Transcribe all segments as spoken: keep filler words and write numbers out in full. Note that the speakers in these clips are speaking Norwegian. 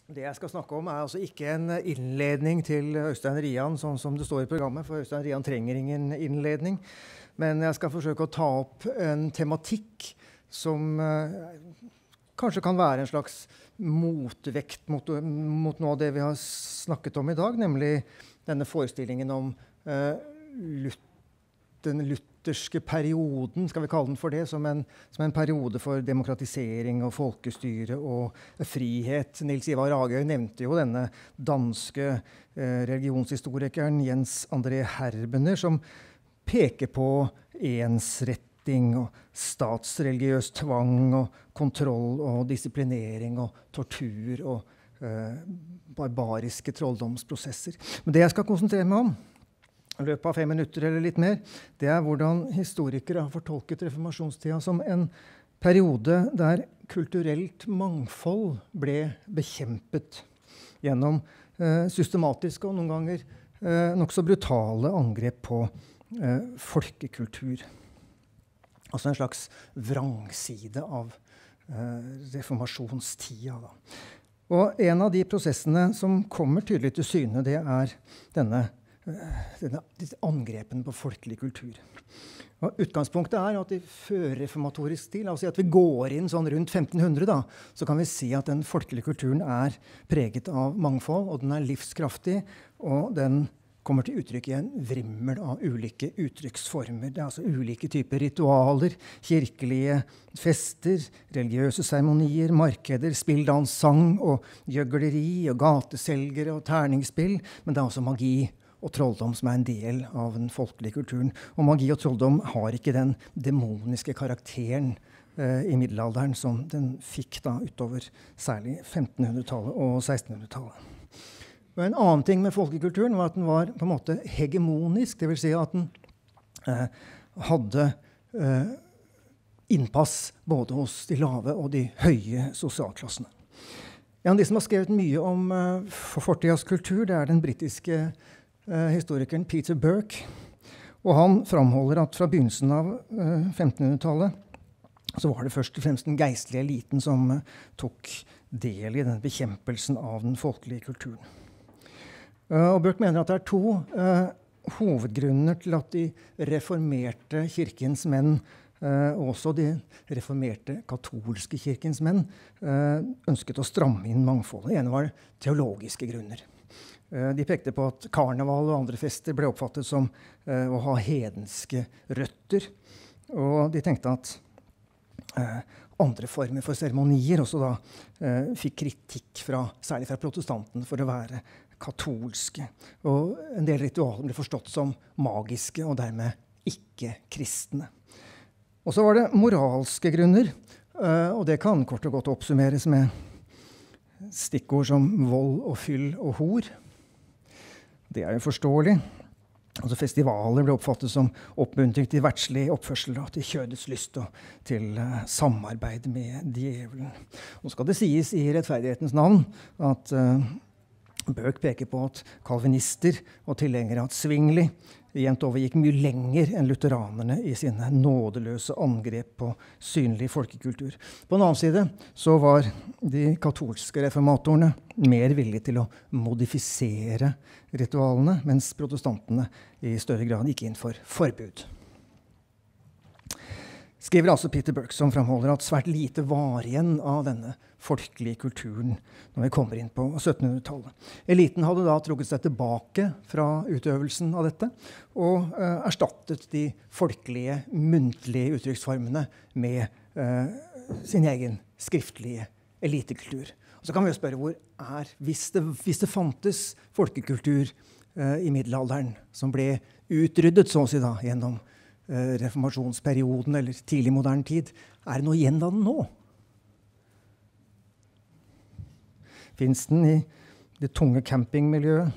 Det jeg skal snakke om er altså ikke en innledning til Øystein Rian, sånn som det står i programmet, for Øystein Rian trenger ingen innledning. Men jeg skal forsøke å ta opp en tematikk som eh, kanskje kan være en slags motvekt mot, mot noe av det vi har snakket om i dag, nemlig denne forestillingen om eh, Lut- den lutherske perioden, skal vi kalle den for det, som en, som en periode for demokratisering og folkestyre og frihet. Nils Ivar Ragøy nevnte jo denne danske eh, religionshistorikeren Jens André Herbener, som peker på ensretting og statsreligiøs tvang og kontroll og disiplinering og tortur og eh, barbariske trolldomsprosesser. Men det jeg skal konsentrere meg om i løpet av fem minutter eller litt mer, det er hvordan historikere har fortolket reformasjonstida som en periode der kulturelt mangfold ble bekjempet gjennom eh, systematiske og noen ganger eh, nok så brutale angrep på eh, folkekultur. Altså en slags vrangside av eh, reformasjonstida. Da. Og en av de prosessene som kommer tydelig til syne, det er denne Denne, disse angrepene på folkelig kultur. Og utgangspunktet er at i førreformatorisk stil, la oss si at vi går inn sånn rundt femten hundre, da, så kan vi si at den folkelige kulturen er preget av mangfold, og den er livskraftig, og den kommer til uttrykk i en vrimmel av ulike uttrykksformer. Det er altså ulike typer ritualer, kirkelige fester, religiøse seremonier, markeder, spilldans, sang og gjøgleri og gateselgere og terningsspill, men det er også magi og trolldom som er en del av den folkelige kulturen. Og magi og trolldom har ikke den demoniske karakteren eh, i middelalderen som den fikk da utover særlig femtenhundretallet og sekstenhundretallet. Og en annen ting med folkekulturen var at den var på en måte hegemonisk, det vil si at den eh, hadde eh, innpass både hos de lave og de høye sosialklassene. En av de som har skrevet mye om eh, for fortidas kultur, det er den britiske Uh, historikeren Peter Burke, og han framholder at fra begynnelsen av uh, femtenhundretallet så var det først og fremst den geistlige eliten som uh, tok del i den bekjempelsen av den folkelige kulturen. Uh, og Burke mener at det er to uh, hovedgrunner til at de reformerte kirkens menn, uh, også de reformerte katolske kirkens menn, uh, ønsket å stramme inn mangfoldet. Det ene var teologiske grunner. De pekte på at karneval og andre fester ble oppfattet som uh, å ha hedenske røtter. Og de tenkte at uh, andre former for seremonier også da uh, fikk kritikk fra, særlig fra protestantene, for å være katolske. Og en del ritualer ble forstått som magiske og dermed ikke kristne. Og så var det moralske grunner, uh, og det kan kort og godt oppsummeres med stikkord som vold og fyll og hor. Det er jo forståelig. Altså festivaler ble oppfattet som oppmuntring til verdslig oppførsel, til kjødets lyst og til uh, samarbeid med djevelen. Nå skal det sies i rettferdighetens navn at uh, Burke peker på at kalvinister og tilhengere av Zwingli jevnt over gikk mye lenger enn lutheranerne i sine nådeløse angrep på synlig folkekultur. På en annen side så var de katolske reformatorene mer villige til å modifisere ritualene, mens protestantene i større grad gikk inn for forbud. Skriver altså Peter Burke, som framholder at svært lite var igjen av denne folkelige kulturen når vi kommer inn på syttenhundretallet. Eliten hadde da trukket seg tilbake fra utøvelsen av dette og uh, erstattet de folkelige, muntlige uttrykksformene med uh, sin egen skriftlige elitekultur. Og så kan vi jo spørre hvor er, hvis det, hvis det fantes folkekultur uh, i middelalderen som ble utryddet så å si da gjennom reformasjonsperioden eller tidlig moderne tid, er det noe igjen av den nå? Finnes den i det tunge campingmiljøet?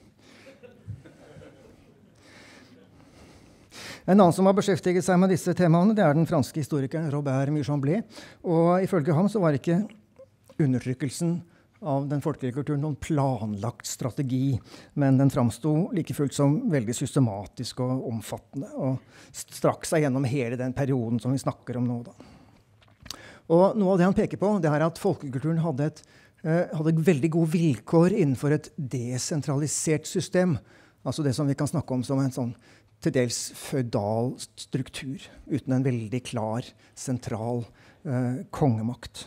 En annen som har beskjeftiget seg med disse temaene, det er den franske historikeren Robert Michamblet, og ifølge ham så var ikke undertrykkelsen av den folkelige kulturen noen planlagt strategi, men den framstod like fullt som veldig systematisk og omfattende, og strakk seg gjennom hele den perioden som vi snakker om nå. Da. Og noe av det han peker på, det er at folkekulturen hadde et eh, hadde veldig gode vilkår innenfor et desentralisert system. Altså det som vi kan snakke om som en sånn til dels feudal struktur, uten en veldig klar, sentral eh, kongemakt.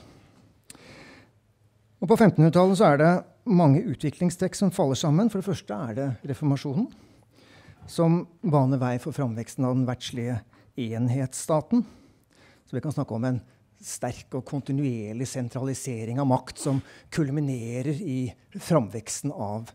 Og på femtenhundretallet så er det mange utviklingstrekk som faller sammen. For det første er det reformasjonen, som baner vei for framveksten av den verdslige enhetsstaten. Så vi kan snakke om en sterk og kontinuerlig sentralisering av makt som kulminerer i framveksten av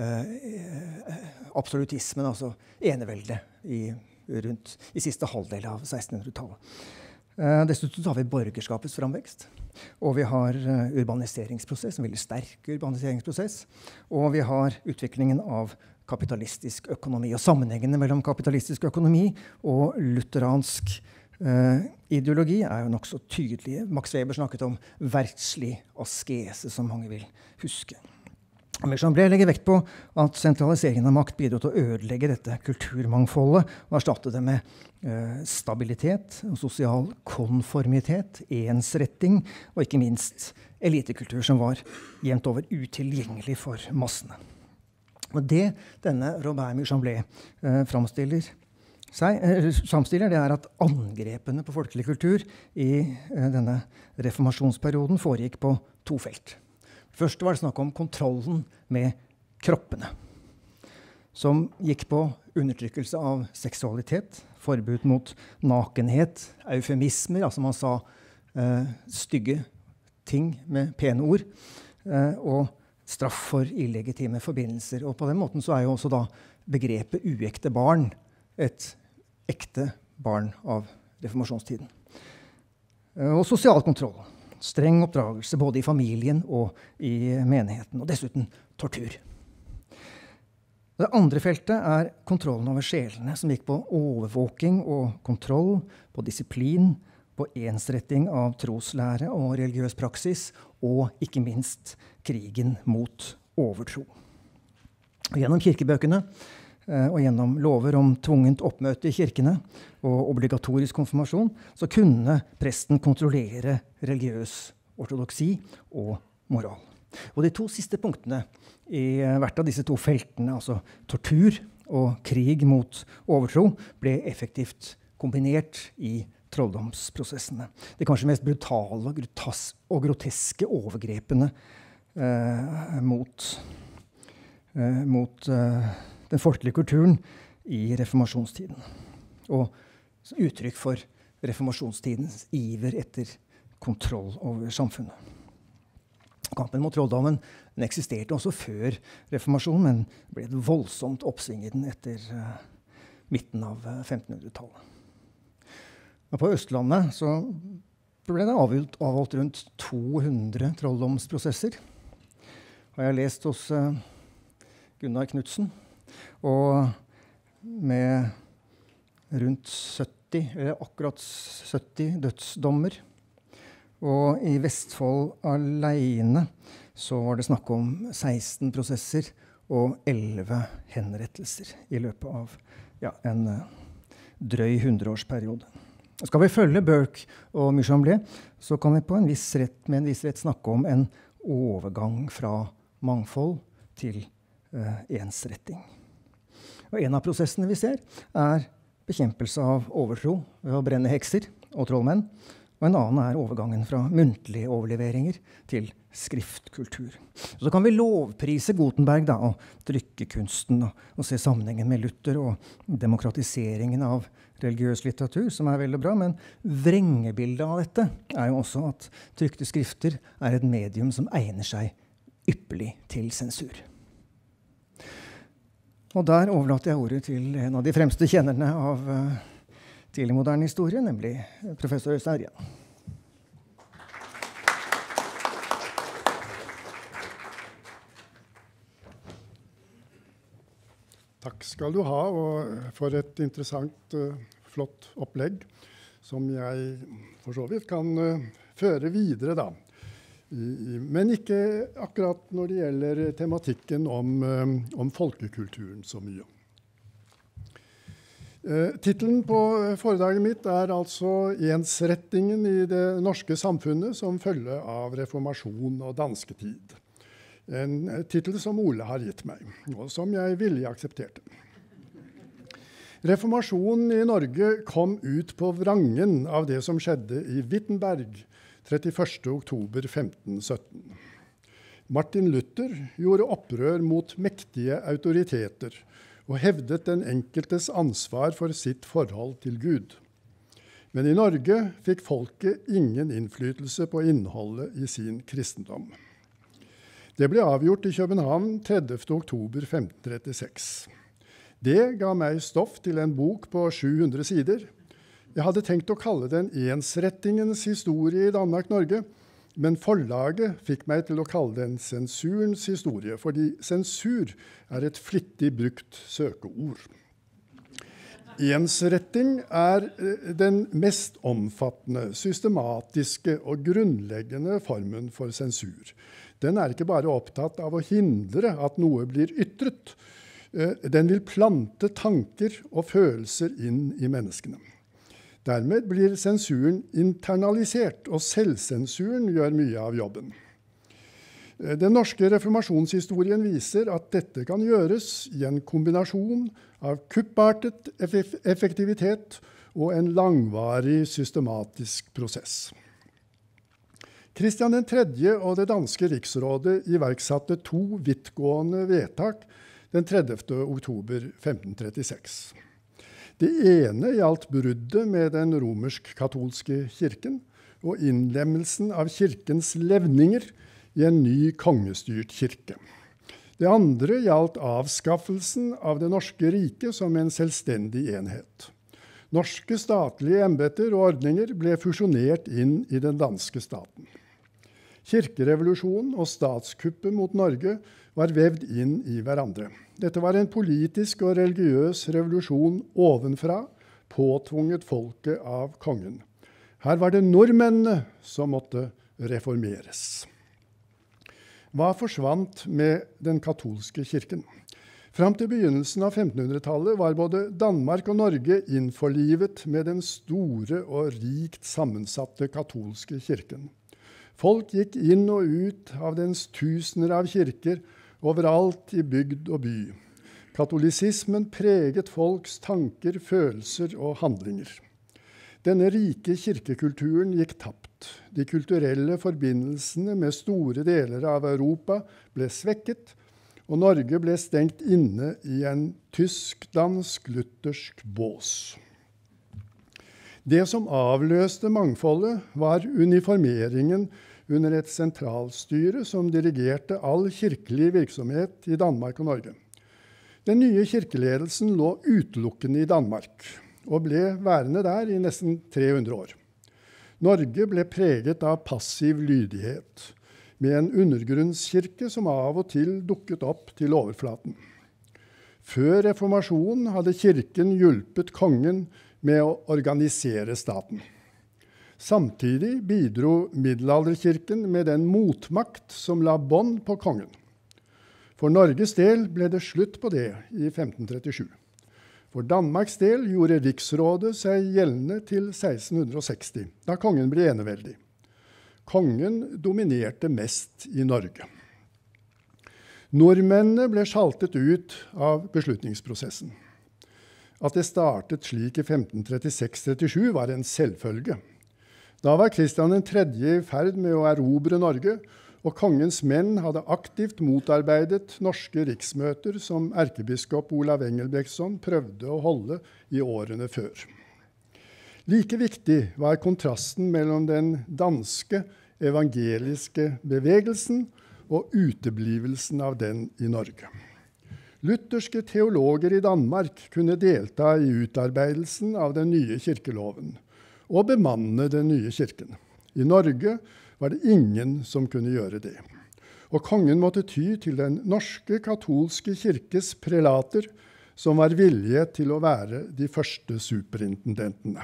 eh, absolutismen, altså eneveldet, i, rundt, i siste halvdel av sekstenhundretallet. Eh, dessuten har vi borgerskapets framvekst. Og vi har uh, urbaniseringsprosess, en veldig sterk urbaniseringsprosess. Og vi har utviklingen av kapitalistisk økonomi og sammenhengene mellom kapitalistisk økonomi og lutheransk uh, ideologi er jo nokså tydelige. Max Weber snakket om verdslig askese, som mange vil huske. Méchain legger vekt på at sentraliseringen av makt bidro til å ødelegge dette kulturmangfoldet og erstatte det med eh, stabilitet, sosial konformitet, ensretting og ikke minst elitekultur som var jevnt over utilgjengelig for massene. Og det denne Robert Méchain eh, framstiller, seg, eh, framstiller, det er at angrepene på folkelig kultur i eh, denne reformasjonsperioden foregikk på to felt. Først var det snakk om kontrollen med kroppene, som gikk på undertrykkelse av seksualitet, forbud mot nakenhet, eufemismer, altså man sa eh, stygge ting med pene ord, eh, og straff for illegitime forbindelser. Og på den måten så er jo også da begrepet uekte barn et ekte barn av reformasjonstiden. Eh, og sosial kontroll. Streng oppdragelse både i familien og i menigheten, og dessuten tortur. Det andre feltet er kontrollen over sjelene, som gikk på overvåking og kontroll, på disiplin, på ensretting av troslære og religiøs praksis, og ikke minst krigen mot overtro. Og gjennom kirkebøkene og gjennom lover om tvungent oppmøte i kirkene og obligatorisk konfirmasjon, så kunne presten kontrollere religiøs ortodoksi og moral. Og de to siste punktene i hvert av disse to feltene, altså tortur og krig mot overtro, ble effektivt kombinert i trolldomsprosessene. De kanskje mest brutale og groteske overgrepene eh, mot, eh, mot eh, den folkelige kulturen i reformasjonstiden. Og uttrykk for reformasjonstidens iver etter kontroll over samfunnet. Kampen mot trolldommen den eksisterte også før reformasjonen, men ble et voldsomt oppsving i den etter uh, midten av uh, femtenhundretallet. Og på Østlandet så ble det avholdt, avholdt rundt to hundre trolldomsprosesser. Har jeg lest hos uh, Gunnar Knudsen. Og med rundt sytti, eller akkurat sytti dødsdommer. Og i Vestfold alene så var det snakk om seksten prosesser og elleve henrettelser i løpet av ja, en drøy hundreårsperiode. Skal vi følge Burke og Méchain, så kan vi på en viss rett, med en viss rett snakke om en overgang fra mangfold til uh, ensretting. Og en av prosessene vi ser er bekjempelse av overtro ved å brenne hekser og trollmenn, og en annen er overgangen fra muntlige overleveringer til skriftkultur. Så kan vi lovprise Gutenberg da, og trykkekunsten og, og se sammenhengen med Luther og demokratiseringen av religiøs litteratur, som er veldig bra, men vrengebildet av dette er jo også at trykte skrifter er et medium som egner seg ypperlig til sensur. Og der overlater jeg ordet til en av de fremste kjennerne av uh, tidlig moderne historie, nemlig professor Øystein Rian. Takk skal du ha, og for et interessant, uh, flott opplegg, som jeg for så vidt kan uh, føre videre da. I, men ikke akkurat når det gjelder tematikken om, um, om folkekulturen så mye. Eh, Tittelen på foredraget mitt er altså «Ensrettingen i det norske samfunnet som følge av reformasjon og dansketid». En titel som Ole har gitt meg, og som jeg villig aksepterte. Reformasjonen i Norge kom ut på vrangen av det som skjedde i Wittenberg trettiførste oktober femten sytten. Martin Luther gjorde opprør mot mektige autoriteter og hevdet den enkeltes ansvar for sitt forhold til Gud. Men i Norge fikk folket ingen innflytelse på innholdet i sin kristendom. Det ble avgjort i København tredivte oktober femten trettiseks. Det ga meg stoff til en bok på sju hundre sider. Jeg hadde tenkt å kalle den «Ensrettingens historie i Danmark-Norge», men forlaget fikk meg til å kalle den «Sensurens historie», fordi sensur er et flittig brukt søkeord. Ensretting er den mest omfattende, systematiske og grunnleggende formen for sensur. Den er ikke bare opptatt av å hindre at noe blir ytret. Den vil plante tanker og følelser inn i menneskene. Dermed blir sensuren internalisert, og selvsensuren gjør mye av jobben. Den norske reformasjonshistorien viser at dette kan gjøres i en kombinasjon av kuppartet effektivitet og en langvarig systematisk prosess. Kristian den tredje og det danske riksrådet iverksatte to vidtgående vedtak den tredivte oktober femten trettiseks. Det ene gjaldt bruddet med den romersk-katolske kirken og innlemmelsen av kirkens levninger i en ny kongestyrt kirke. Det andre gjaldt avskaffelsen av det norske riket som en selvstendig enhet. Norske statlige embeter og ordninger ble fusjonert inn i den danske staten. Kirkerevolusjonen og statskuppet mot Norge var vevd inn i hverandre. Dette var en politisk og religiøs revolusjon ovenfra, påtvunget folket av kongen. Her var det nordmennene som måtte reformeres. Hva forsvant med den katolske kirken? Fram til begynnelsen av femtenhundretallet var både Danmark og Norge innforlivet med den store og rikt sammensatte katolske kirken. Folk gikk inn og ut av dens tusener av kirker overalt i bygd og by. Katolisismen preget folks tanker, følelser og handlinger. Denne rike kirkekulturen gikk tapt. De kulturelle forbindelsene med store deler av Europa ble svekket, og Norge ble stengt inne i en tysk-dansk-luthersk bås. Det som avløste mangfoldet var uniformeringen under et sentralstyre som dirigerte all kirkelig virksomhet i Danmark og Norge. Den nye kirkeledelsen lå utelukkende i Danmark, og ble værende der i nesten tre hundre år. Norge ble preget av passiv lydighet, med en undergrunnskirke som av og til dukket opp til overflaten. Før reformasjonen hadde kirken hjulpet kongen med å organisere staten. Samtidig bidro middelalderkirken med den motmakt som la bånd på kongen. For Norges del ble det slutt på det i femten trettisju. For Danmarks del gjorde riksrådet seg gjeldende til seksten seksti, da kongen ble eneveldig. Kongen dominerte mest i Norge. Nordmennene ble sjaltet ut av beslutningsprosessen. At det startet slik i femten trettiseks trettisju var en selvfølge. Da var Kristian den tredje i ferd med å erobre Norge, og kongens menn hadde aktivt motarbeidet norske riksmøter som erkebiskop Olav Engelbrektsson prøvde å holde i årene før. Like viktig var kontrasten mellom den danske evangeliske bevegelsen og uteblivelsen av den i Norge. Lutherske teologer i Danmark kunne delta i utarbeidelsen av den nye kirkeloven og bemanne den nye kirken. I Norge var det ingen som kunne gjøre det. Og kongen måtte ty til den norske katolske kirkes prelater, som var villige til å være de første superintendentene.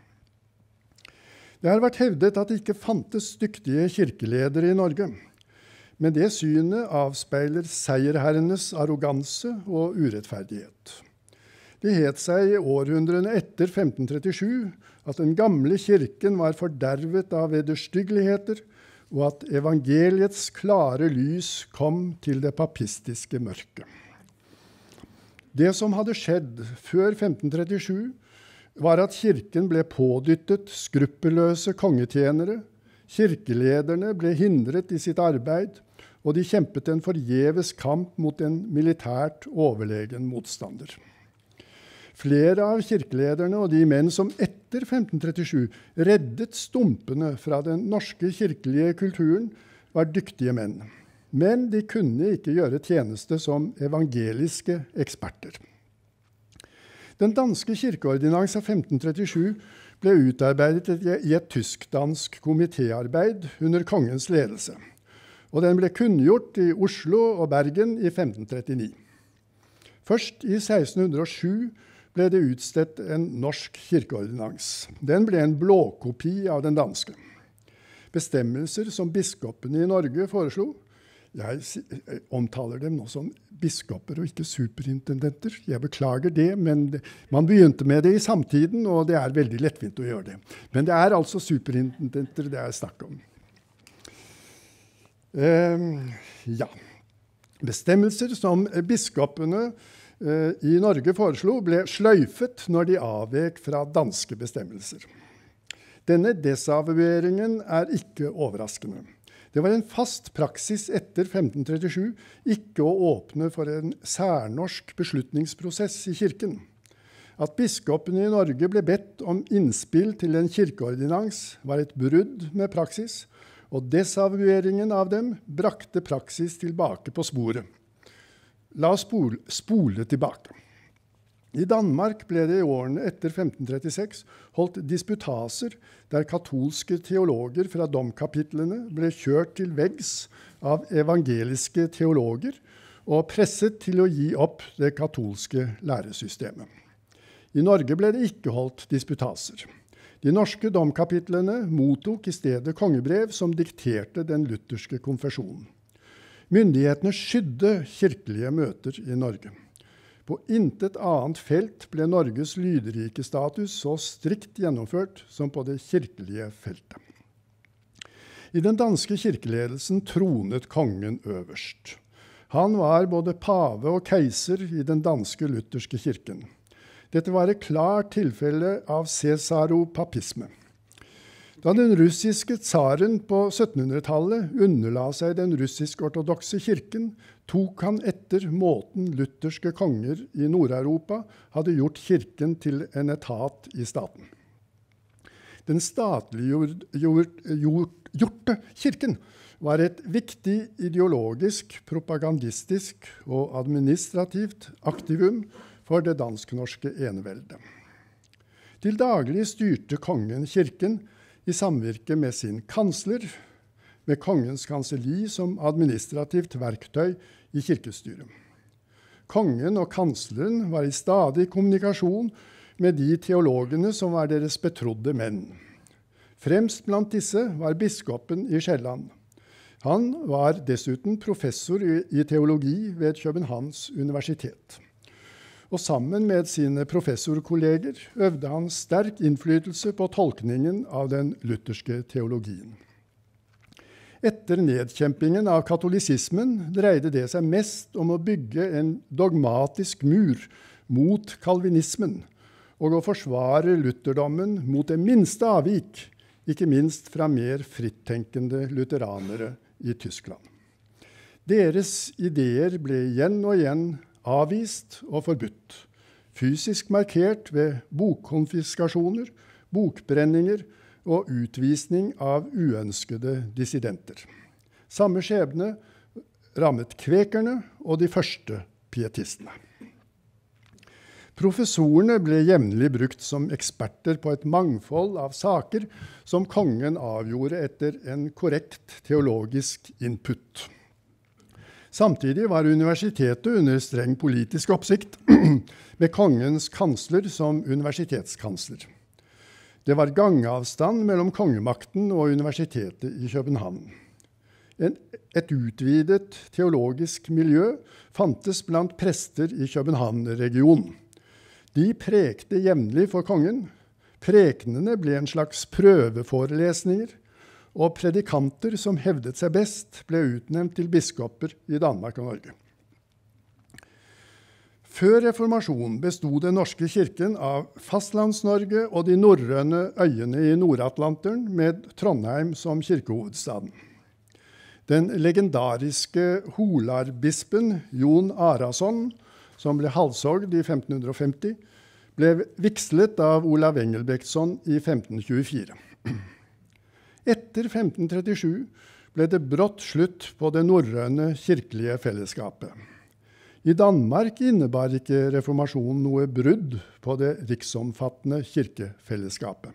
Det har vært hevdet at det ikke fantes dyktige kirkeledere i Norge, men det synet avspeiler seierherrenes arroganse og urettferdighet. Det het seg i århundrene etter femten trettisju at den gamle kirken var fordervet av vederstyggeligheter, og at evangeliets klare lys kom til det papistiske mørket. Det som hadde skjedd før femten trettisju, var at kirken ble pådyttet skruppelløse kongetjenere, kirkelederne ble hindret i sitt arbeid, og de kjempet en forgjeves kamp mot en militært overlegen motstander. Flere av kirkelederne og de menn som etter femten trettisju reddet stumpene fra den norske kirkelige kulturen, var dyktige menn. Men de kunne ikke gjøre tjeneste som evangeliske eksperter. Den danske kirkeordinans av femten trettisju ble utarbeidet i et tysk-dansk komitéarbeid under kongens ledelse, og den ble kunngjort i Oslo og Bergen i femten trettini. Først i seksten hundre og sju ble det utstedt en norsk kirkeordinans. Den ble en blåkopi av den danske. Bestemmelser som biskopene i Norge foreslo, jeg omtaler dem nå som biskoper og ikke superintendenter. Jeg beklager det, men man begynte med det i samtiden, og det er veldig lettvint å gjøre det. Men det er altså superintendenter det er snakk om. Uh, ja. Bestemmelser som biskopene uh, i Norge foreslo, ble sløyfet når de avvek fra danske bestemmelser. Denne desavueringen er ikke overraskende. Det var en fast praksis etter femten trettisju ikke å åpne for en særnorsk beslutningsprosess i kirken. At biskopene i Norge ble bedt om innspill til en kirkeordinans var et brudd med praksis, og desavueringen av dem brakte praksis tilbake på sporet. La oss spole, spole tilbake. I Danmark ble det i årene etter femten trettiseks holdt disputaser der katolske teologer fra domkapitlene ble kjørt til veggs av evangeliske teologer og presset til å gi opp det katolske læresystemet. I Norge ble det ikke holdt disputaser. De norske domkapitlene mottok i stedet kongebrev som dikterte den lutherske konfesjonen. Myndighetene skydde kirkelige møter i Norge. På intet annet felt ble Norges lydrike status så strikt gjennomført som på det kirkelige feltet. I den danske kirkeledelsen tronet kongen øverst. Han var både pave og keiser i den danske lutherske kirken. Dette var et klart tilfelle av cesaropapisme. Da den russiske tsaren på syttenhundretallet underla seg den russisk-ortodokse kirken, tok han etter måten lutherske konger i Nord-Europa hadde gjort kirken til en etat i staten. Den statliggjorte kirken var et viktig ideologisk, propagandistisk og administrativt aktivum for det dansk-norske eneveldet. Til daglig styrte kongen kirken i samvirke med sin kansler, med kongens kanselli som administrativt verktøy i kirkestyret. Kongen og kansleren var i stadig kommunikasjon med de teologene som var deres betrodde menn. Fremst blant disse var biskopen i Sjælland. Han var dessuten professor i teologi ved Københavns universitet. Og sammen med sine professorkolleger øvde han sterk innflytelse på tolkningen av den lutherske teologien. Etter nedkjempingen av katolisismen dreide det seg mest om å bygge en dogmatisk mur mot kalvinismen og å forsvare lutherdommen mot det minste avvik, ikke minst fra mer frittenkende lutheranere i Tyskland. Deres ideer ble igjen og igjen avvist og forbudt, fysisk markert ved bokkonfiskasjoner, bokbrenninger og utvisning av uønskede dissidenter. Samme skjebne rammet kvekerne og de første pietistene. Professorene ble jevnlig brukt som eksperter på et mangfold av saker som kongen avgjorde etter en korrekt teologisk input. Samtidig var universitetet under streng politisk oppsikt med kongens kansler som universitetskansler. Det var gangavstand mellom kongemakten og universitetet i København. En, et utvidet teologisk miljø fantes blant prester i København-regionen. De prekte jevnlig for kongen. Prekenene ble en slags prøveforelesninger, og predikanter som hevdet seg best, ble utnevnt til biskoper i Danmark og Norge. Før reformasjonen bestod den norske kirken av Fastlands-Norge og de norrøne øyene i Nordatlanteren med Trondheim som kirkehovedstaden. Den legendariske Holarbispen Jon Arason, som ble halshogd i femten femti, ble vigslet av Olav Engelbrektsson i femten tjuefire. Etter femten trettisju ble det brått slutt på det norrøne kirkelige fellesskapet. I Danmark innebar ikke reformasjonen noe brudd på det riksomfattende kirkefellesskapet.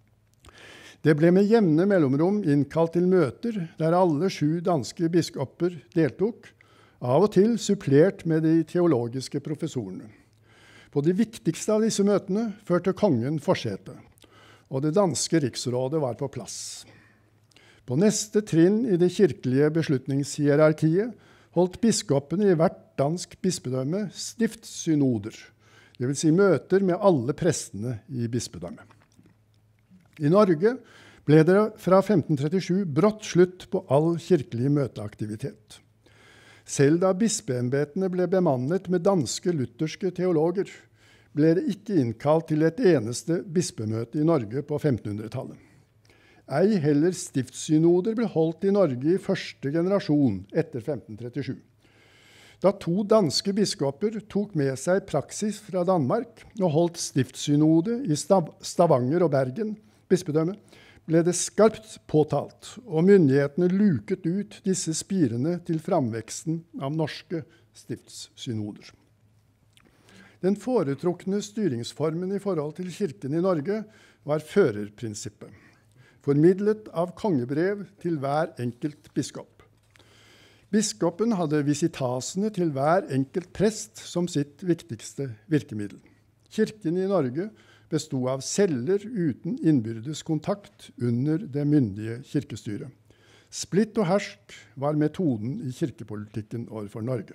Det ble med jevne mellomrom innkalt til møter der alle sju danske biskoper deltok, av og til supplert med de teologiske professorene. På de viktigste av disse møtene førte kongen forsete, og det danske riksrådet var på plass. På neste trinn i det kirkelige beslutningshierarkiet holdt biskopene i hvert dansk bispedømme stiftssynoder, det vil si møter med alle prestene i bispedømmet. I Norge ble det fra femten trettisju brått slutt på all kirkelig møteaktivitet. Selv da bispeembetene ble bemannet med danske lutherske teologer, ble det ikke innkalt til et eneste bispemøte i Norge på femtenhundretallet. Ei heller stiftssynoder ble holdt i Norge i første generasjon etter femten trettisju. Da to danske biskoper tok med seg praksis fra Danmark og holdt stiftssynode i Stav- Stavanger og Bergen bispedømme, ble det skarpt påtalt, og myndighetene luket ut disse spirene til framveksten av norske stiftssynoder. Den foretrukne styringsformen i forhold til kirken i Norge var førerprinsippet, formidlet av kongebrev til hver enkelt biskop. Biskopen hadde visitasene til hver enkelt prest som sitt viktigste virkemiddel. Kirken i Norge bestod av celler uten innbyrdes kontakt under det myndige kirkestyret. Splitt og hersk var metoden i kirkepolitikken overfor Norge.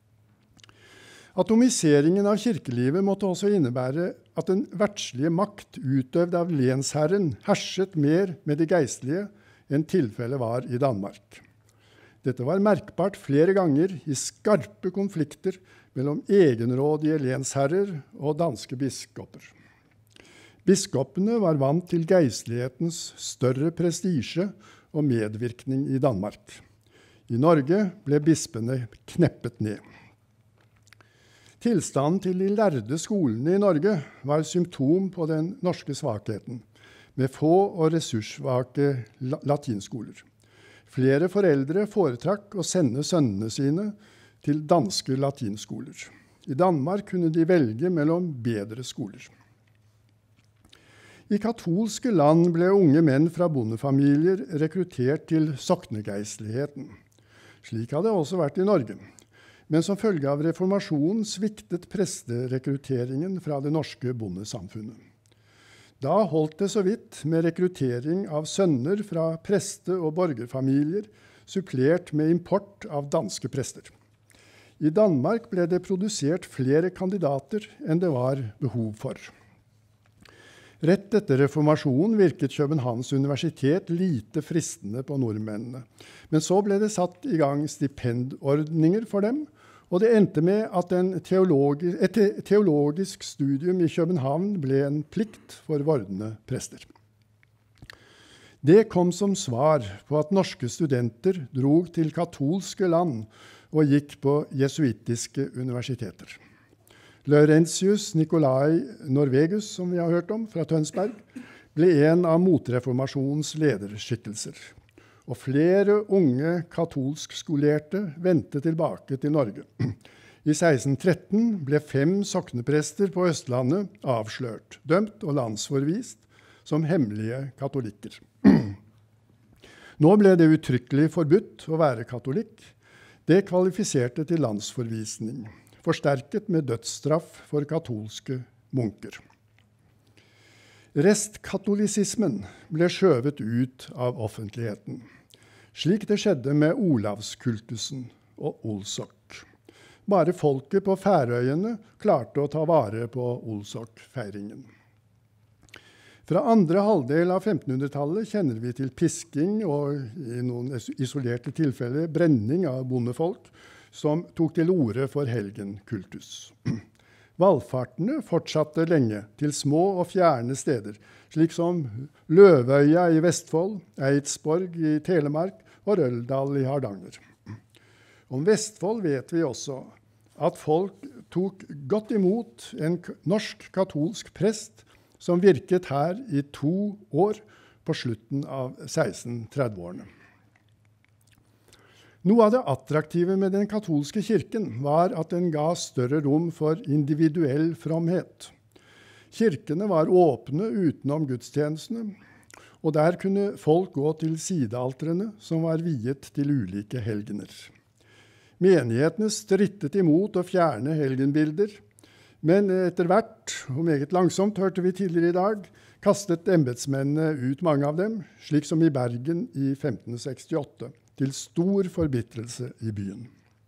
Atomiseringen av kirkelivet måtte også innebære at den verdslige makt utøvd av lensherren herset mer med de geistlige enn tilfellet var i Danmark. Dette var merkbart flere ganger i skarpe konflikter mellom egenrådige lensherrer og danske biskoper. Biskopene var vant til geistlighetens større prestisje og medvirkning i Danmark. I Norge ble bispene kneppet ned. Tilstanden til de lærde skolene i Norge var symptom på den norske svakheten, med få og ressurssvake latinskoler. Flere foreldre foretrakk å sende sønnene sine til danske latinskoler. I Danmark kunne de velge mellom bedre skoler. I katolske land ble unge menn fra bondefamilier rekruttert til soknegeistligheten. Slik hadde det også vært i Norge. Men som følge av reformasjonen sviktet presterekrutteringen fra det norske bondesamfunnet. Da holdt det så vidt med rekruttering av sønner fra preste- og borgerfamilier, supplert med import av danske prester. I Danmark ble det produsert flere kandidater enn det var behov for. Rett etter reformasjonen virket Københavns universitet lite fristende på nordmennene. Men så ble det satt i gang stipendordninger for dem, og det endte med at en teologi, et teologisk studium i København ble en plikt for vordende prester. Det kom som svar på at norske studenter drog til katolske land og gikk på jesuitiske universiteter. Laurentius Nicolai Norvegus, som vi har hørt om fra Tønsberg, ble en av motreformasjonens lederskikkelser. Og flere unge katolskskolerte vendte tilbake til Norge. I seksten tretten ble fem sokneprester på Østlandet avslørt, dømt og landsforvist som hemmelige katolikker. Nå ble det uttrykkelig forbudt å være katolikk. Det kvalifiserte til landsforvisning, forsterket med dødsstraff for katolske munker. Restkatolisismen ble skjøvet ut av offentligheten, slik det skjedde med Olavskultusen og Olsok. Bare folket på Færøyene klarte å ta vare på Olsok-feiringen. Fra andre halvdel av femtenhundretallet kjenner vi til pisking og i noen isolerte tilfeller brenning av bondefolk som tok til orde for helgenkultus. Valfartene fortsatte lenge til små og fjerne steder, slik som Løvøya i Vestfold, Eidsborg i Telemark og Røldal i Hardanger. Om Vestfold vet vi også at folk tok godt imot en norsk katolsk prest som virket her i to år på slutten av seksten-tredve-årene. Noe av det attraktive med den katolske kirken var at den ga større rom for individuell fromhet. Kirkene var åpne utenom gudstjenestene, og der kunne folk gå til sidealtrene som var viet til ulike helgener. Menighetene strittet imot å fjerne helgenbilder, men etter hvert, og meget langsomt hørte vi tidligere i dag, kastet embetsmennene ut mange av dem, slik som i Bergen i femten sekstiåtte, til stor forbitrelse i byen.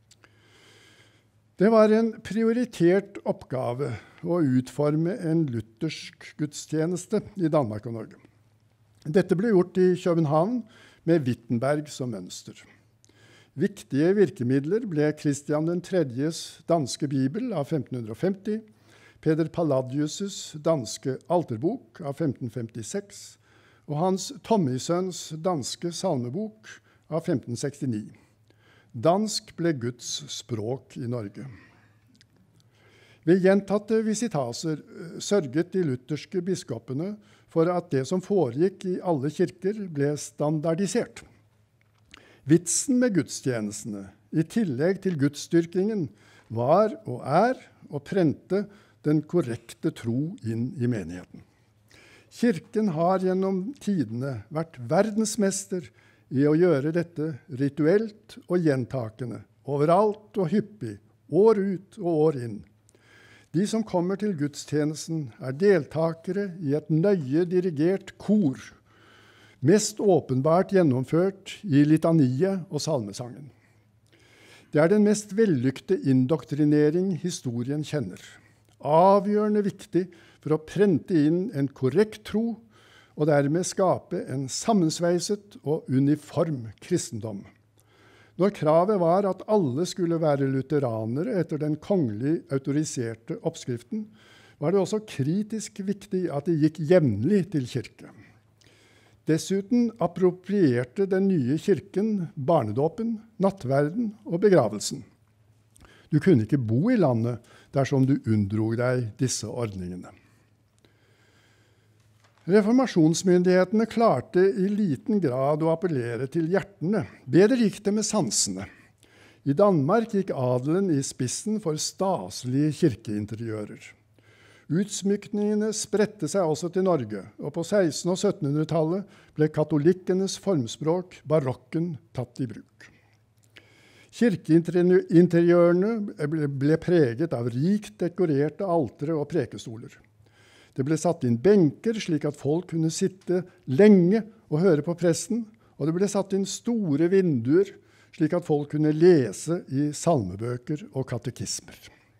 Det var en prioritert oppgave å utforme en luthersk gudstjeneste i Danmark og Norge. Dette ble gjort i København med Wittenberg som mønster. Viktige virkemidler ble Christian den tredjes danske bibel av femten femti, Peder Palladius' danske alterbok av femten femtiseks og Hans Tommysøns danske salmebok av femten sekstini. Dansk ble Guds språk i Norge. Ved gjentatte visitaser sørget de lutherske biskopene for at det som foregikk i alle kirker ble standardisert. Vitsen med gudstjenestene, i tillegg til gudsdyrkingen, var og er å prente den korrekte tro inn i menigheten. Kirken har gjennom tidene vært verdensmester i å gjøre dette rituelt og gjentakende, overalt og hyppig, år ut og år inn. De som kommer til gudstjenesten er deltakere i et nøye dirigert kor, mest åpenbart gjennomført i litaniet og salmesangen. Det er den mest vellykkede indoktrinering historien kjenner. Avgjørende viktig for å prente inn en korrekt tro, og dermed skape en sammensveiset og uniform kristendom. Når kravet var at alle skulle være lutheranere etter den kongelig autoriserte oppskriften, var det også kritisk viktig at de gikk jevnlig til kirke. Dessuten approprierte den nye kirken barnedåpen, nattverden og begravelsen. Du kunne ikke bo i landet dersom du unndrog deg disse ordningene. Reformasjonsmyndighetene klarte i liten grad å appellere til hjertene. Bedre gikk det med sansene. I Danmark gikk adelen i spissen for staselige kirkeinteriører. Utsmykningene spredte seg også til Norge, og på seksten- og syttenhundretallet ble katolikkenes formspråk, barokken, tatt i bruk. Kirkeinteriørene ble preget av rikt dekorerte altere og prekestoler. Det ble satt inn benker slik at folk kunne sitte lenge og høre på presten, og det ble satt inn store vinduer slik at folk kunne lese i salmebøker og katekismer.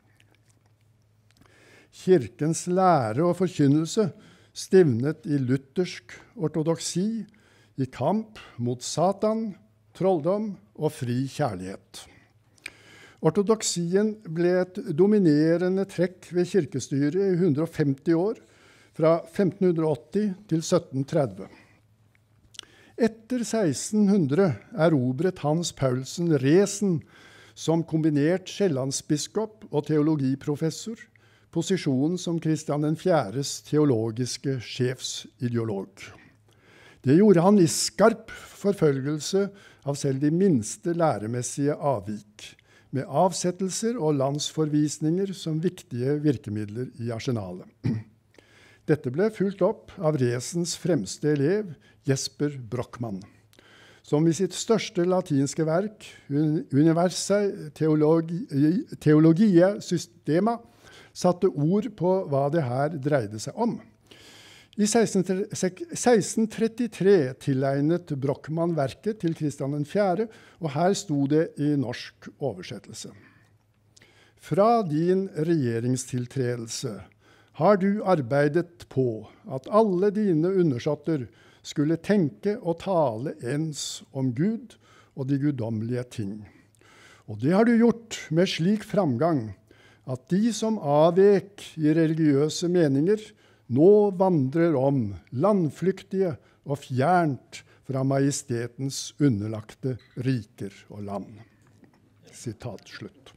Kirkens lære og forkynnelse stivnet i luthersk ortodoksi, i kamp mot Satan, trolldom og fri kjærlighet. Ortodoksien ble et dominerende trekk ved kirkestyret i hundre og femti år, fra femten åtti til sytten tretti. Etter seksten hundre erobret Hans Paulsen Resen som kombinert sjællandsbiskop og teologiprofessor, posisjonen som Kristian den fjerdes teologiske sjefsideolog. Det gjorde han i skarp forfølgelse av selv de minste læremessige avvik, med avsettelser og landsforvisninger som viktige virkemidler i arsenalet. Dette ble fulgt opp av Resens fremste elev, Jesper Brockmann, som i sitt største latinske verk, Universae Theologiae Systema, satte ord på hva det her dreide seg om. I seksten trettitre tilegnet Brockmann verket til Kristian den fjerde, og her sto det i norsk oversettelse. Fra din regjeringstiltredelse har du arbeidet på at alle dine undersåtter skulle tenke og tale ens om Gud og de guddommelige ting. Og det har du gjort med slik framgang at de som avvek i religiøse meninger, nå vandrer om landflyktige og fjernt fra majestetens underlagte riker og land. Sitat slutt.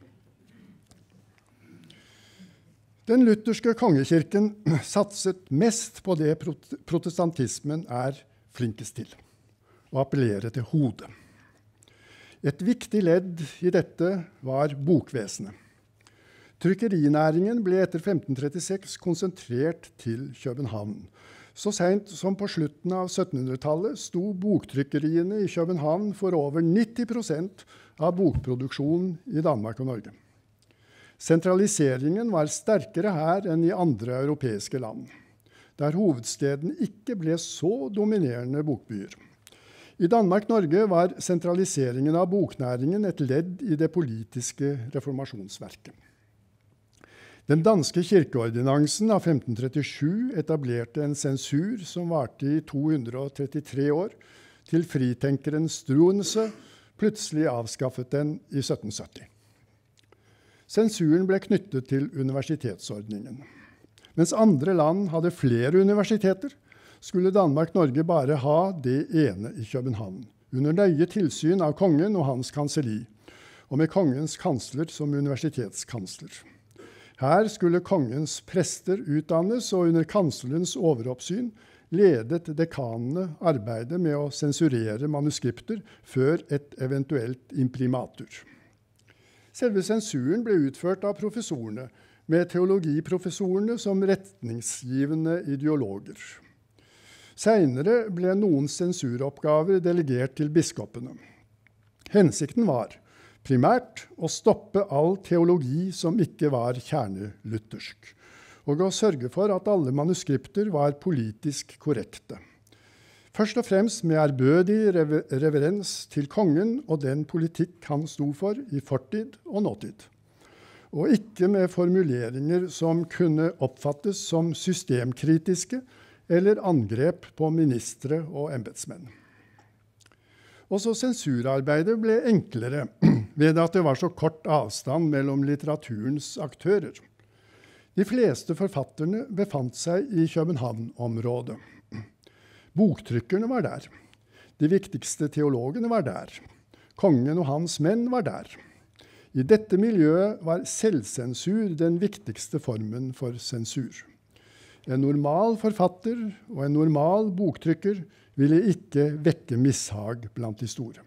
Den lutherske kongekirken satset mest på det protestantismen er flinkest til, å appellere til hodet. Et viktig ledd i dette var bokvesenet. Trykkerinæringen ble etter femten trettiseks konsentrert til København. Så sent som på slutten av syttenhundretallet sto boktrykkeriene i København for over nitti prosent av bokproduksjonen i Danmark og Norge. Sentraliseringen var sterkere her enn i andre europeiske land, der hovedsteden ikke ble så dominerende bokbyer. I Danmark-Norge var sentraliseringen av boknæringen et ledd i det politiske reformasjonsverket. Den danske kirkeordinansen av femten trettisju etablerte en sensur som varte i to hundre og trettitre år, til fritenkeren Struensee plutselig avskaffet den i sytten sytti. Sensuren ble knyttet til universitetsordningen. Mens andre land hadde flere universiteter, skulle Danmark-Norge bare ha det ene i København, under nøye tilsyn av kongen og hans kanselli, og med kongens kansler som universitetskansler. Her skulle kongens prester utdannes, og under kanslerens overoppsyn ledet dekanene arbeidet med å sensurere manuskripter før et eventuelt imprimatur. Selve sensuren ble utført av professorene, med teologiprofessorene som retningsgivende ideologer. Senere ble noen sensuroppgaver delegert til biskopene. Hensikten var primært å stoppe all teologi som ikke var kjerneluthersk, og å sørge for at alle manuskripter var politisk korrekte. Først og fremst med ærbødig reverens til kongen og den politikk han sto for i fortid og nåtid, og ikke med formuleringer som kunne oppfattes som systemkritiske eller angrep på ministre og embetsmenn. Også sensurarbeidet ble enklere ved at det var så kort avstand mellom litteraturens aktører. De fleste forfatterne befant seg i København-området. Boktrykkerne var der. De viktigste teologene var der. Kongen og hans menn var der. I dette miljøet var selvsensur den viktigste formen for sensur. En normal forfatter og en normal boktrykker ville ikke vekke mishag blant de store.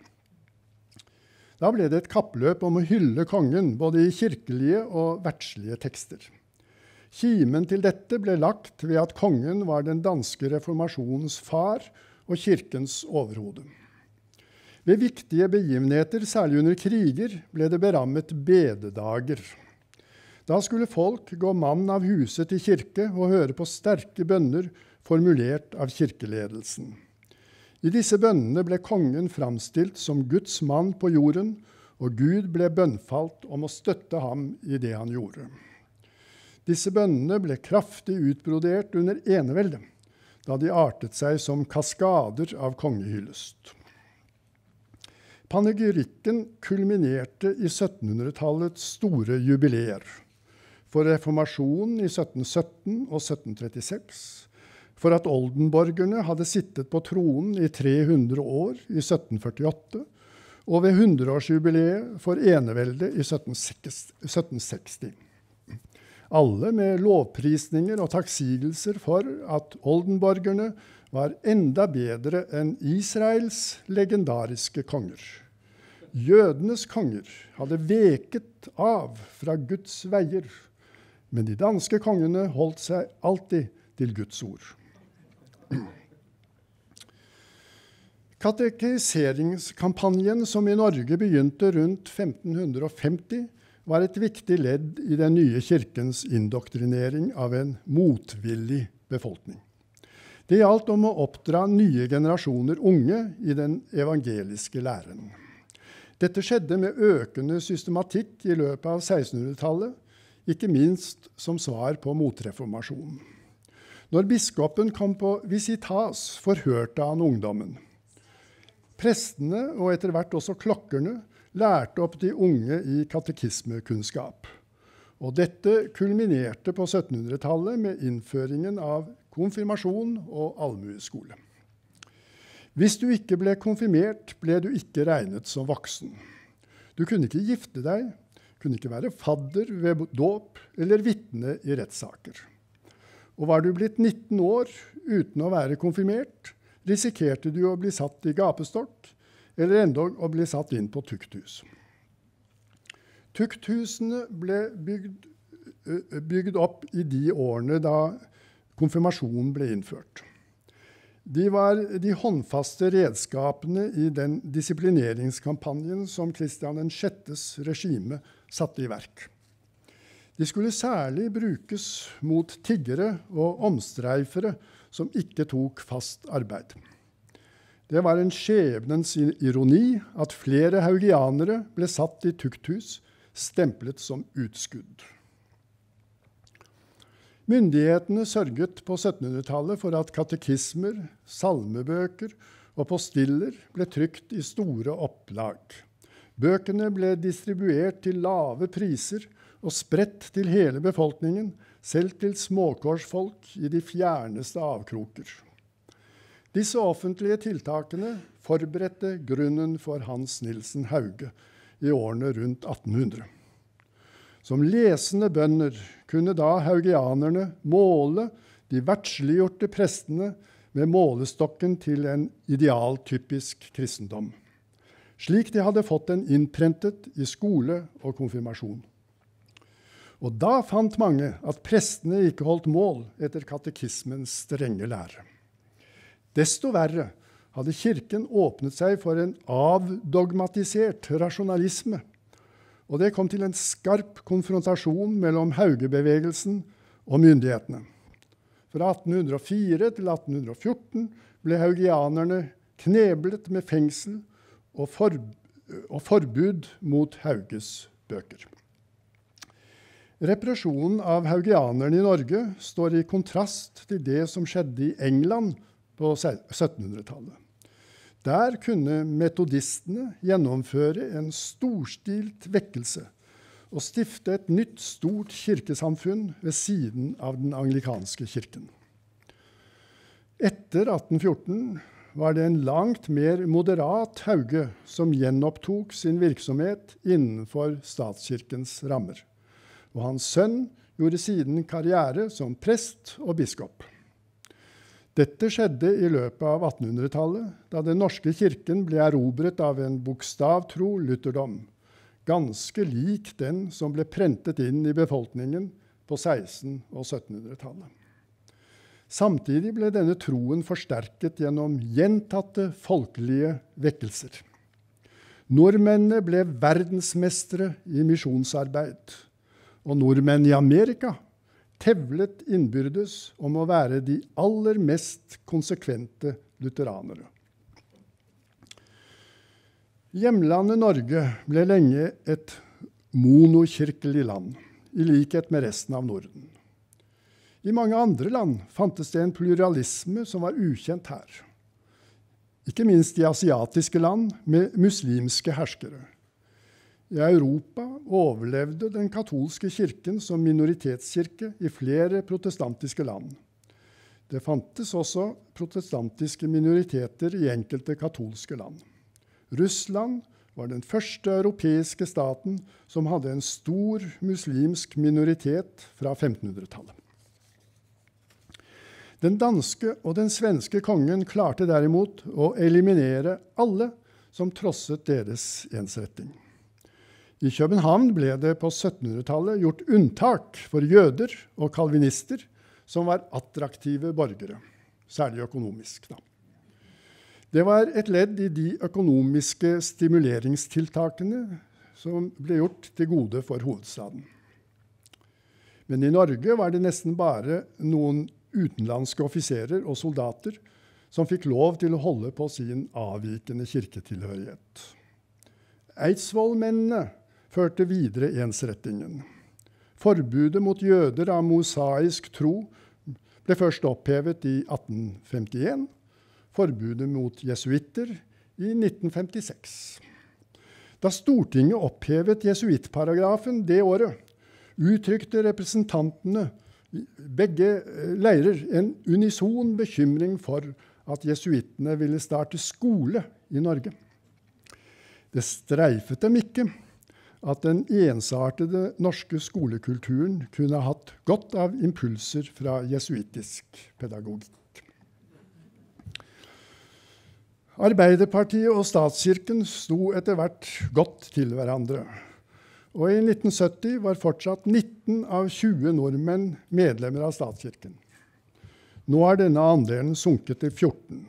Da ble det et kappløp om å hylle kongen, både i kirkelige og verdslige tekster. Kimen til dette ble lagt ved at kongen var den danske reformasjonens far og kirkens overhode. Ved viktige begivenheter, særlig under kriger, ble det berammet bededager. Da skulle folk gå mann av huset til kirke og høre på sterke bønner formulert av kirkeledelsen. I disse bønnene ble kongen framstilt som Guds mann på jorden, og Gud ble bønnfalt om å støtte ham i det han gjorde. Disse bønnene ble kraftig utbrodert under eneveldet, da de artet seg som kaskader av kongehyllest. Panegyrikken kulminerte i syttenhundretallets store jubileer, for reformasjonen i sytten sytten og sytten trettiseks, for at oldenborgerne hadde sittet på tronen i tre hundre år i sytten førtiåtte, og ved hundreårsjubileet for eneveldet i sytten seksti. Alle med lovprisninger og takksigelser for at oldenborgerne var enda bedre enn Israels legendariske konger. Jødenes konger hadde veket av fra Guds veier, men de danske kongene holdt seg alltid til Guds ord. Katekiseringskampanjen som i Norge begynte rundt femten femti, var et viktig ledd i den nye kirkens indoktrinering av en motvillig befolkning. Det gjaldt om å oppdra nye generasjoner unge i den evangeliske læren. Dette skjedde med økende systematikk i løpet av sekstenhundretallet, ikke minst som svar på motreformasjonen. Når biskopen kom på visitas, forhørte han ungdommen. Prestene, og etter hvert også klokkerne, lærte opp de unge i katekismekunnskap. Og dette kulminerte på syttenhundretallet med innføringen av konfirmasjon og allmueskole. Hvis du ikke ble konfirmert, ble du ikke regnet som voksen. Du kunne ikke gifte deg, kunne ikke være fadder ved dåp eller vitne i rettssaker. Og var du blitt nitten år uten å være konfirmert, risikerte du å bli satt i gapestokk, eller endog å bli satt inn på tukthus. Tukthusene ble bygd, bygd opp i de årene da konfirmasjonen ble innført. De var de håndfaste redskapene i den disiplineringskampanjen som Kristian den sjettes regime satte i verk. De skulle særlig brukes mot tiggere og omstreifere som ikke tok fast arbeid. Det var en skjebnens ironi at flere haugianere ble satt i tukthus, stemplet som utskudd. Myndighetene sørget på syttenhundretallet for at katekismer, salmebøker og postiller ble trykt i store opplag. Bøkene ble distribuert til lave priser og spredt til hele befolkningen, selv til småkårsfolk i de fjerneste avkroker. Disse offentlige tiltakene forberedte grunnen for Hans Nilsen Hauge i årene rundt atten hundre. Som lesende bønder kunne da haugianerne måle de verdsliggjorte prestene med målestokken til en idealtypisk kristendom, slik de hadde fått den innprentet i skole og konfirmasjon. Og da fant mange at prestene ikke holdt mål etter katekismens strenge lære. Desto verre hadde kirken åpnet seg for en avdogmatisert rasjonalisme, og det kom til en skarp konfrontasjon mellom Haugebevegelsen og myndighetene. Fra atten hundre og fire til atten hundre og fjorten ble haugianerne kneblet med fengsel og, for, og forbud mot Hauges bøker. Represjonen av haugianerne i Norge står i kontrast til det som skjedde i England på syttenhundretallet. Der kunne metodistene gjennomføre en storstilt vekkelse og stifte et nytt stort kirkesamfunn ved siden av den anglikanske kirken. Etter atten fjorten var det en langt mer moderat Hauge som gjenopptok sin virksomhet innenfor statskirkens rammer, og hans sønn gjorde siden karriere som prest og biskop. Dette skjedde i løpet av attenhundretallet, da den norske kirken ble erobret av en bokstavtro lutherdom, ganske lik den som ble prentet inn i befolkningen på seksten- og syttenhundretallet. Samtidig ble denne troen forsterket gjennom gjentatte folkelige vekkelser. Nordmennene ble verdensmestere i misjonsarbeid, og nordmenn i Amerika tevlet innbyrdes om å være de aller mest konsekvente lutheranere. Hjemlandet Norge ble lenge et monokirkelig land, i likhet med resten av Norden. I mange andre land fantes det en pluralisme som var ukjent her. Ikke minst i asiatiske land med muslimske herskere. I Europa overlevde den katolske kirken som minoritetskirke i flere protestantiske land. Det fantes også protestantiske minoriteter i enkelte katolske land. Russland var den første europeiske staten som hadde en stor muslimsk minoritet fra femtenhundretallet. Den danske og den svenske kongen klarte derimot å eliminere alle som trosset deres ensretting. I København ble det på syttenhundretallet gjort unntak for jøder og kalvinister som var attraktive borgere, særlig økonomisk. Da. Det var et ledd i de økonomiske stimuleringstiltakene som ble gjort til gode for hovedstaden. Men i Norge var det nesten bare noen utenlandske offiserer og soldater som fikk lov til å holde på sin avvikende kirketilhørighet. Eidsvollmennene førte videre ensrettingen. Forbudet mot jøder av mosaisk tro ble først opphevet i atten femtien, forbudet mot jesuitter i nitten femtiseks. Da Stortinget opphevet jesuittparagrafen det året, uttrykte representantene i begge leirer en unison bekymring for at jesuittene ville starte skole i Norge. Det streifet dem ikke at den ensartede norske skolekulturen kunne hatt godt av impulser fra jesuittisk pedagogikk. Arbeiderpartiet og statskirken sto etter hvert godt til hverandre. Og i nitten sytti var fortsatt nitten av tjue nordmenn medlemmer av statskirken. Nå er denne andelen sunket til fjorten.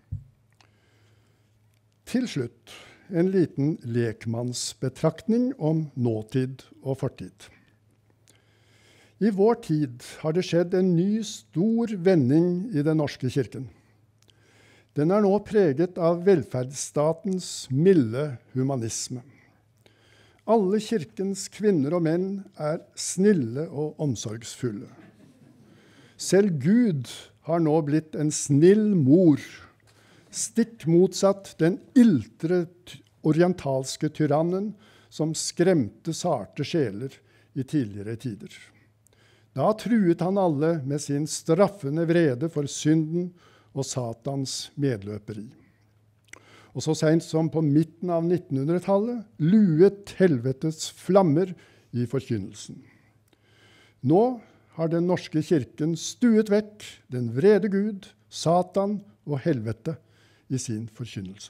Til slutt en liten lekmannsbetraktning om nåtid og fortid. I vår tid har det skjedd en ny stor vending i den norske kirken. Den er nå preget av velferdsstatens milde humanisme. Alle kirkens kvinner og menn er snille og omsorgsfulle. Selv Gud har nå blitt en snill mor, stikk motsatt den iltre orientalske tyrannen som skremte sarte sjeler i tidligere tider. Da truet han alle med sin straffende vrede for synden og Satans medløperi. Og så sent som på midten av nittenhundretallet luet helvetes flammer i forkynnelsen. Nå har den norske kirken stuet vekk den vrede Gud, Satan og helvete i sin forkynnelse.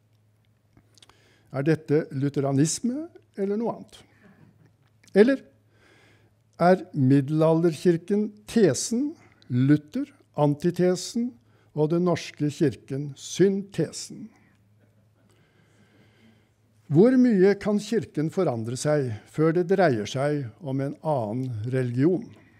Er dette lutheranisme eller noe annet? Eller er middelalderkirken tesen, Luther, antitesen, og den norske kirken syntesen? Hvor mye kan kirken forandre seg før det dreier seg om en annen religion?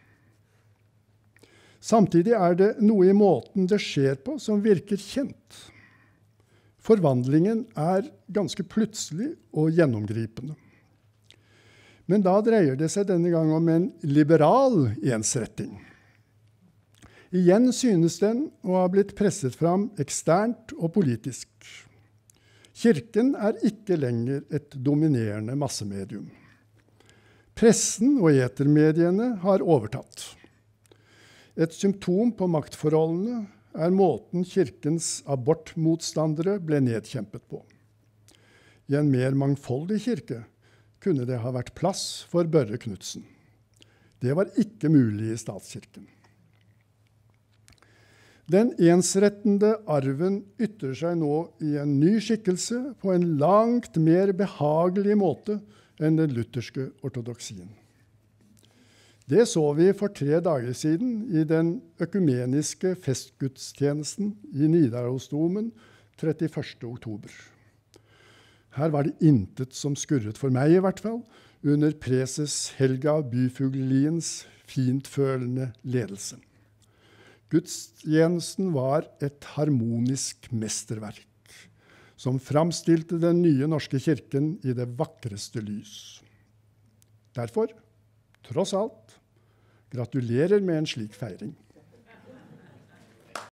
Samtidig er det noe i måten det skjer på som virker kjent. Forvandlingen er ganske plutselig og gjennomgripende. Men da dreier det seg denne gang om en liberal ensretting. Igjen synes den å ha blitt presset fram eksternt og politisk. Kirken er ikke lenger et dominerende massemedium. Pressen og etermediene har overtatt. Et symptom på maktforholdene er måten kirkens abortmotstandere ble nedkjempet på. I en mer mangfoldig kirke kunne det ha vært plass for Børre Knudsen. Det var ikke mulig i statskirken. Den ensrettende arven ytrer seg nå i en ny skikkelse på en langt mer behagelig måte enn den lutherske ortodoksien. Det så vi for tre dager siden i den økumeniske festgudstjenesten i Nidarosdomen trettiførste oktober. Her var det intet som skurret for meg i hvert fall, under preses Helga Byfuglliens fintfølende ledelse. Gudstjenesten var et harmonisk mesterverk, som framstilte den nye norske kirken i det vakreste lys. Derfor, tross alt, gratulerer med en slik feiring.